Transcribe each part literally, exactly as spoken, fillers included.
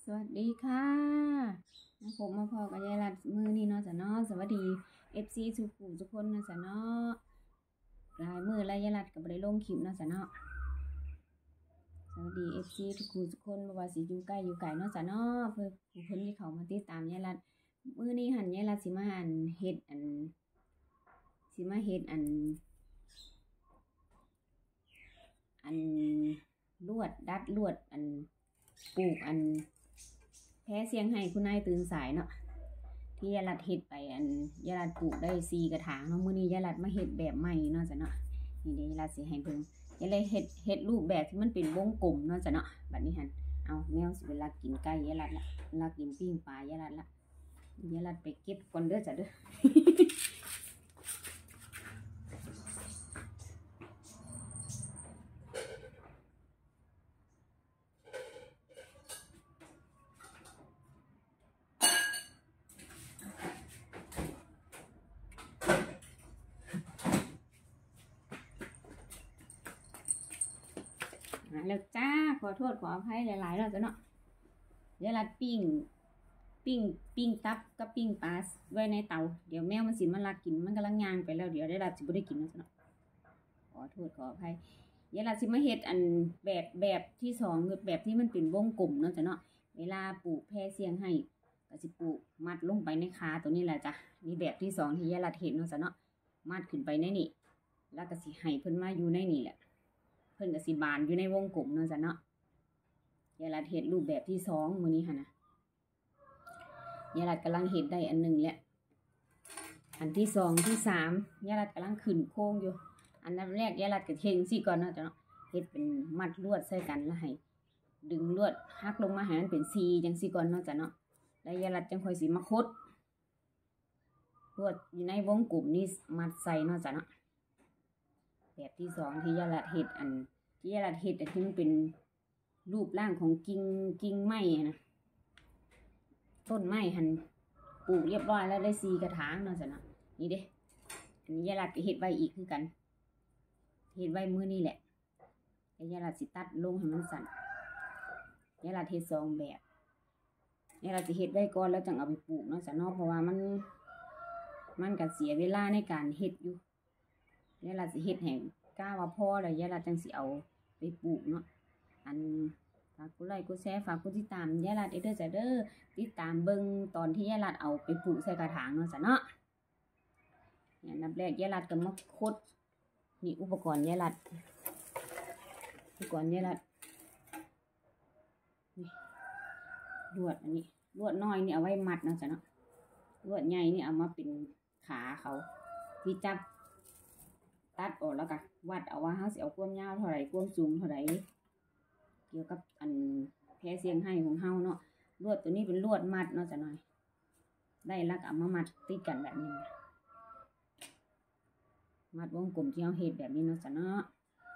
สวัสดีค่ะผมมาพอกับยายรัดมือนี่เนาะจ้ะเนาะสวัสดีเอฟซีทุกผู้ทุกคนเนาะจ้ะเนาะลายมือและยายรัดกับบริลงคลิปเนาะจ้ะเนาะสวัสดีเอฟซีทุกผู้ทุกคนบ่ว่าสิอยู่ใกล้อยู่ไกลเนาะจ้ะเนาะเพื่อผู้คนที่เขามาติดตามยายรัดมือนี้หันยายรัดสิมาอันเฮ็ดอันสิมาเฮ็ดอันอันลวดดัดลวดอันปลูกอันแพ้เสียงให้คุณนายตื่นสายเนาะที่ยายรัดเฮ็ดไปอันยายรัดปลูกได้สี่กระถางเนาะมื้อนี้ยายรัดมาเฮ็ดแบบใหม่เนาะจ้ะเนาะนี่เด้ยายรัดสิให้เบิ่งยายเลยเฮ็ดเฮ็ดรูปแบบที่มันเป็นวงกลมเนาะจ้ะเนาะบัดนี้หั่นเอาแมวสิเวลากินไก่ยายรัดละเวลากินปิ้งปลายายรัดละยายรัดไปเก็บก่อนเด้อจ้ะเด้อแล้วจ้าขอโทษขออภัยหลายๆแล้วจ้ะเนาะยายรัดปิ้งปิ้งปิ้งตับกับปิ้งปลาไว้ในเตาเดี๋ยวแมวมันสิมาลักกินมันกำลังย่างไปแล้วเดี๋ยวยายรัดสิบ่ได้กินแล้วจ้ะเนาะขอโทษขออภัยยายรัดสิมาเฮ็ดอันแบบแบบที่สองคือแบบที่มันเป็นวงกลมเนาะจ้ะเนาะเวลาปลูกแพร่เสียงให้ก็สิปลูกมัดลงไปในขาตัวนี้แหละจ้ะนี่แบบที่สองที่ยายรัดเห็นเนาะจ้ะเนาะมัดขึ้นไปในนี่แล้วก็สิให้เพิ่นมาอยู่ในนี่แหละเพิ่นก็สิบานอยู่ในวงกลมเนาะจ้ะเนาะยายรัดเฮ็ดรูปแบบที่สองมื้อนี้หั่นน่ะยายรัดกำลังเฮ็ดได้อันหนึ่งแล้วอันที่สองที่สามยายรัดกำลังขึ้นโค้งอยู่อันดับแรกยายรัดก็เทงสิก่อนเนาะจ้ะเนาะเฮ็ดเป็นมัดลวดใส่กันแล้วให้ดึงลวดหักลงมาให้มันเป็นซีจังซี่ก่อนเนาะจ้ะเนาะแล้วยายรัดจังค่อยสิมาคดลวดอยู่ในวงกลมนี้มัดใส่เนาะจ้ะเนาะแบบที่สองที่ยายรัดเฮ็ดอันที่ยายรัดเฮ็ดแต่ที่มันเป็นรูปร่างของกิ่งกิ่งไม้นะต้นไม้หันปลูกเรียบร้อยแล้วได้สีกระถางเนาะจ้ะเนาะนี่เด้อันนี้ยายรัดก็เฮ็ดไว้อีกคือกันเฮ็ดไว้มื้อนี้แหละแล้วยายรัดสิตัดลงให้มันสั้นยายรัดเฮ็ดสองแบบยายรัดสิเฮ็ดไว้ก่อนแล้วจังเอาไปปลูกเนาะจ้ะเนาะเพราะว่ามันมันก็เสียเวลาในการเฮ็ดอยู่ยายรัดสิเฮ็ดให้กล้าว่าพอแล้วยายรัดจังสิเอาไปปลูกเนาะอันฝากกดไลค์กดแชร์ฝากกดติดตามยายรัดเด้อจ้ะเด้อติดตามเบิ่งตอนที่ยายรัดเอาไปปลูกใส่กระถางเนาะจ้ะเนาะเนี่ยนับแรกยายรัดก็มาคดนี่อุปกรณ์ยายรัดอุปกรณ์ยายรัดนี่ลวดอันนี้ลวดน้อยนี่เอาไว้มัดเนาะจ้ะเนาะลวดใหญ่นี่เอามาเป็นขาเขาที่จับตัดออกแล้วก็วัดเอาว่าเขาสิเอาความยาวเท่าไหร่ความสูงเท่าไหร่เกี่ยวกับอันแพร่เสียงให้ของเฮาเนาะลวดตัวนี้เป็นลวดมัดเนาะจ้ะหน่อยได้แล้วก็เอามามัดติดกันแบบนี้มัดวงกลมที่เราเฮ็ดแบบนี้เนาะจ้ะเนาะ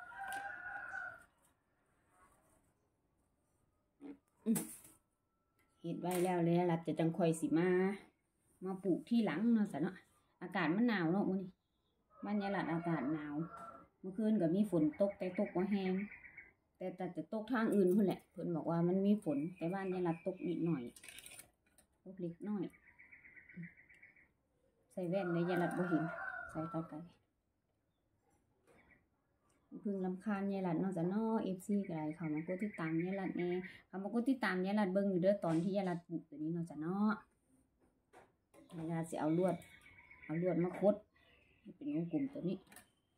เฮ็ดไว้แล้วแล้วเราจะจังค่อยสิมามาปลูกที่หลังเนาะจ้ะเนาะอากาศมันหนาวเนาะมื้อนี้บ้านยายรัดอากาศหนาวเมื่อคืนก็มีฝนตกแต่ตกว่าแห้งแต่แต่จะตกทางอื่นพุ่นแหละเพิ่นบอกว่ามันมีฝนแต่บ้านยายรัดตกนิดหน่อยตกเล็กน้อยใส่แว่นในยายรัดบ่เห็นใส่ตาไกลพึ่งรำคาญยายรัดเนาะจ้ะเนาะ เอฟ ซี ก็ได้เข้ามากดติดตามยายรัดแน่เข้ามากดติดตามยายรัดเบิ่งอยู่เด้อตอนที่ยายรัดปลูกตัวนี้เนาะจ้ะเนาะยายรัดสิเอาลวดเอาลวดมาคดเป็นวงกลมตัวนี้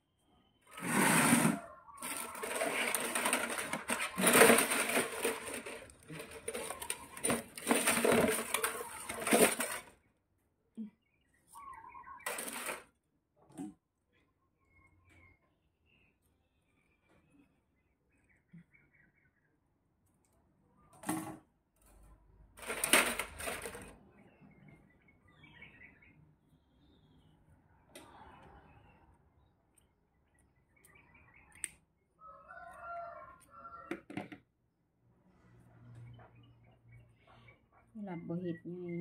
รัดบ่เฮ็ดไง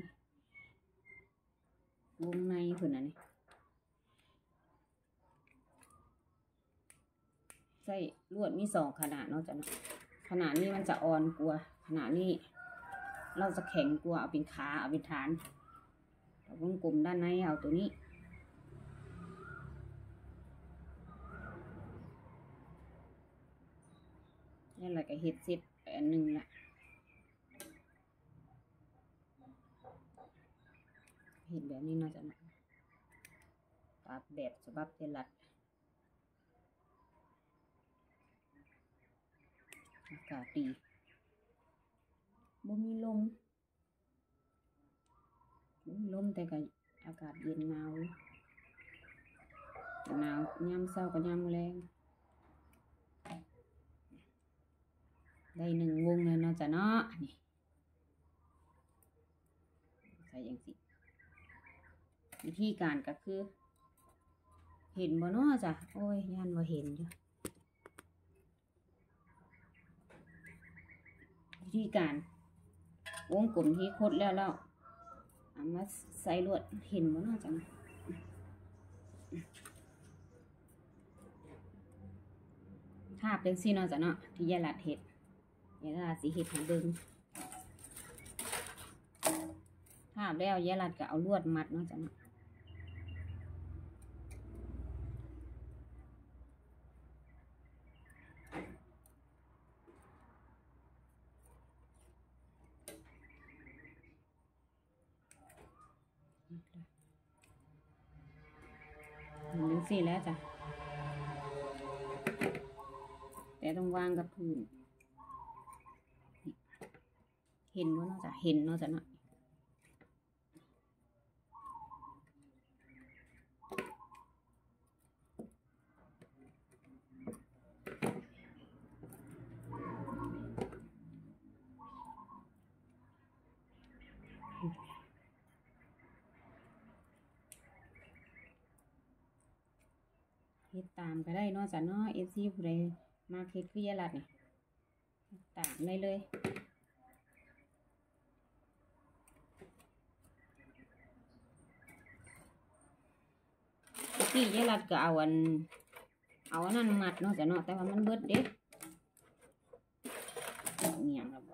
วงในเพิ่นน่ะนี่ใส่ลวดมีสองขนาดเนาะจ้ะเนาะขนาดนี้มันจะอ่อนกว่าขนาดนี้เราจะแข็งกว่าเอาเป็นขาเอาเป็นฐานเราวงกลมด้านในเอาตัวนี้นี่แหละก็เฮ็ดเสร็จอันหนึ่งละเห็นแบบนี้เนาะจ้ะปรับแบบฉบับเจลัดอากาศดีบ่มีลมบ่มีลมแต่ก็อากาศเย็นหนาวหนาวยามเช้ากับยามแลงได้หนึ่งวงเลยเนาะจ้ะเนาะนี่ใส่อย่างสิวิธีการก็คือเห็นบ่เนาะจ้ะโอ้ยย่านว่าเห็นอยู่วิธีการวงกลมที่คดแล้วแล้วเอามาใส่ลวดเห็นบ่เนาะจ้ะทาบเป็นซี่เนาะจ้ะเนาะที่ยายลัดเห็ดยายลัดสีเห็ดให้เบิ่งทาบแล้วยายลัดก็เอาลวดมัดเนาะจ้ะเนาะเห็นเป็นซี่แล้วจ้ะแต่ต้องวางกับพื้นเห็นว่าเนาะจ้ะเห็นเนาะจ้ะเนาะเฮ็ดตามก็ได้เนาะจ้ะเนาะเอฟซีผู้ใดมาเฮ็ดคือยายลัดนี่ตามได้เลยที่ยายลัดก็เอาอันเอาอันนั้นมัดเนาะจ้ะเนาะแต่ว่ามันเบิดเด้เงียงแล้วบ่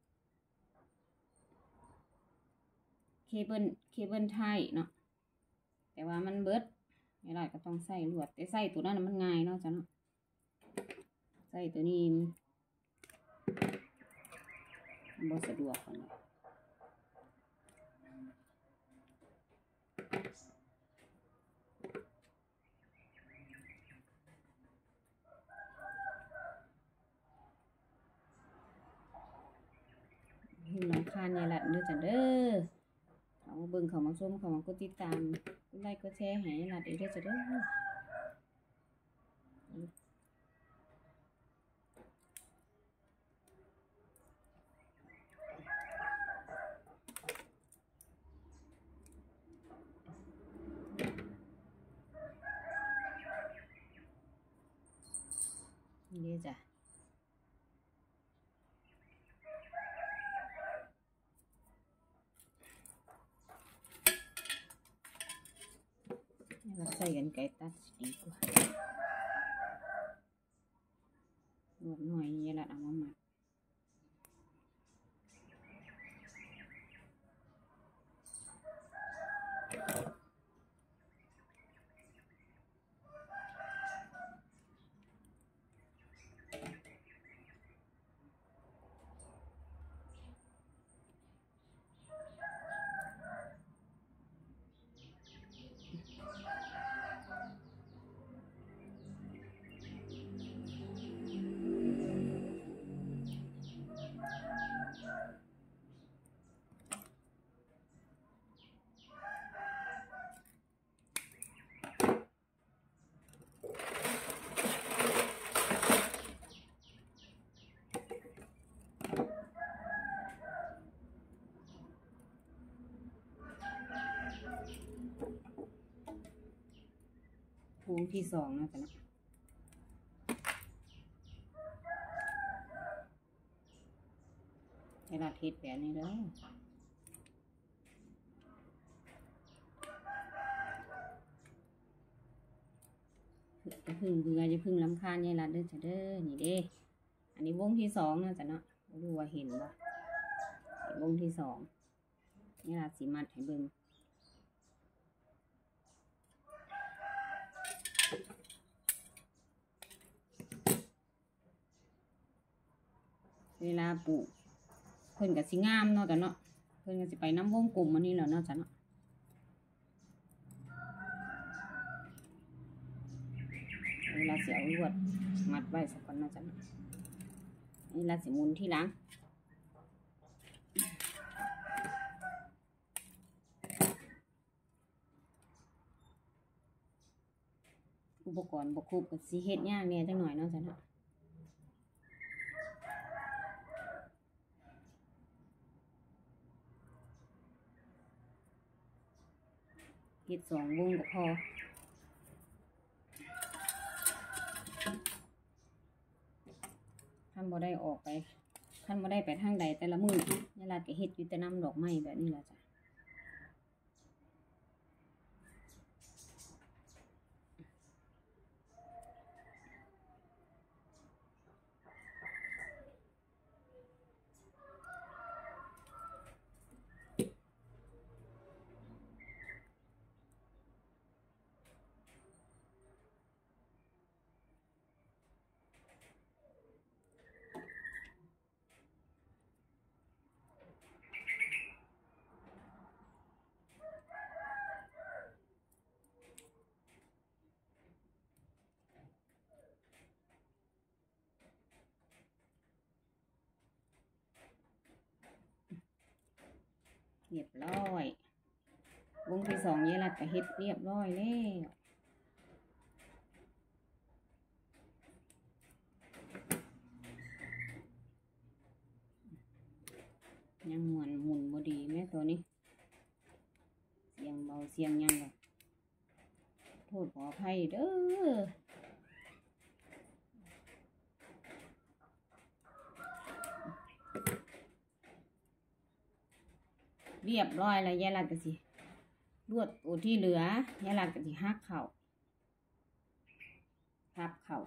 เคเบิลเคเบิลไทยเนาะแต่ว่ามันเบิดยายลัดก็ต้องใส่ลวดแต่ใส่ตัวนั้นมันง่ายเนาะจ้ะเนาะใส่ตัวนี้บ่สะดวกกันเนาะหิวน้ำคานยายลัดเด้อจ้ะเด้อเอามาเบิ่งเขามาชมเขามากดติดตามกดไลค์กดแชร์ให้ยายลัดอีกเด้อจ้ะเด้อนี่จ้ะเราใส่กันไก่ตัดดีกว่าลวดหน่อยยายลัดเอามามัดวงที่สองนะจ๊ะนะให้เราเทสแบบนี้แล้วจะพึ่งเบื่อจะพึ่งลำคาญเนี่ยละเด้อจ้ะเด้อนี่เด้อันนี้วงที่สองนะจ๊ะเนาะรู้ว่าเห็นว่าวงที่สองนี่ล่ะสิมัดให้เบิ่งเวลาปลูกเพิ่นก็สิงามเนาะจ้ะเนาะเพิ่นก็สิไปน้ำวงกลมอันนี้แหละเนาะจ้ะเนาะเวลาสิเอาลวดมัดไว้สักก่อนเนาะจ้ะเนาะนี่ล่ะสิหมุนที่หลังอุปกรณ์บ่ครบก็สิเฮ็ดยากแน่จังหน่อยเนาะจ้ะเนาะเฮ็ดสองวงก็พอท่านบ่ได้ออกไปท่านบ่ได้ไปทางใดแต่ละมื้อนี่ล่ะก็เฮ็ดอยู่แต่น้ำดอกไม้แบบนี้ล่ะจ้ะเรียบร้อยวงที่สองนี่ล่ะก็เฮ็ดเรียบร้อยแล้วยังหมุนหมุนบ่ดีแม่ตัวนี้เสียงเบาเสียงยังก็โทษขออภัยเด้อเรียบร้อยแล้วยายหลักก็สิลวดตัวที่เหลือยายหลักก็สิหักเข่าทับเข่า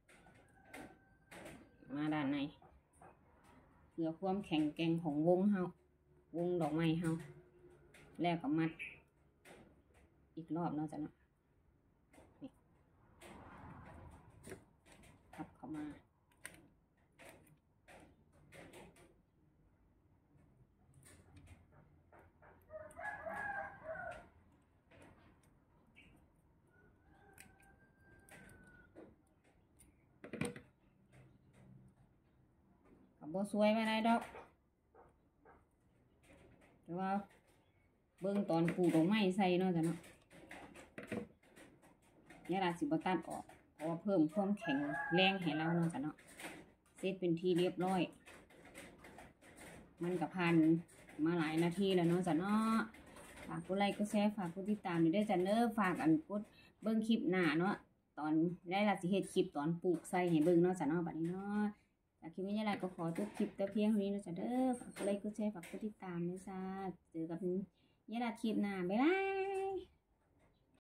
มาด้านในเพื่อความแข็งแกร่งของวงเฮาวงดอกไม้เฮาแล้วก็มัดอีกรอบเนาะจ้ะเนาะทับเข้ามาบ่สวยไปไหนดอกแต่ว่าเบิ่งตอนปลูกดอกไม้ใส่เนาะจ้ะเนาะเนี่ยล่ะสิบ่ตัดออกเพราะว่าเพิ่มความแข็งแรงให้เราเนาะจ้ะเนาะเสร็จเป็นที่เรียบร้อยมันก็ผ่านมาหลายนาทีแล้วเนาะจ้ะเนาะฝากกดไลค์กดแชร์ฝากกดติดตามด้วยจ้ะเด้อฝากอันกดเบิ่งคลิปหน้าเนาะตอนได้ล่ะสิเฮ็ดคลิปตอนปลูกใส่ให้เบิ่งเนาะจ้ะเนาะบัดนี้เนาะจากคลิปนี้ยายหลักก็ขอจบคลิปแต่เพียงเท่านี้นะจ๊ะเด้อฝากกดไลค์กดแชร์ฝากกดติดตามด้วยจ้าเจอกับยายหลักคลิปหน้าบ๊ายบาย